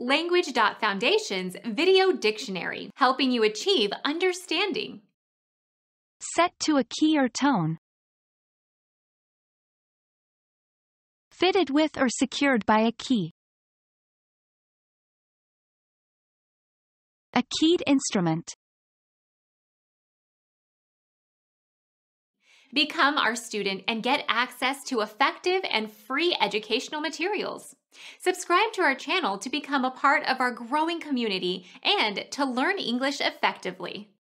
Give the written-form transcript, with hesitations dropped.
Language.Foundation's Video Dictionary, helping you achieve understanding. Set to a key or tone. Fitted with or secured by a key. A keyed instrument. Become our student and get access to effective and free educational materials. Subscribe to our channel to become a part of our growing community and to learn English effectively.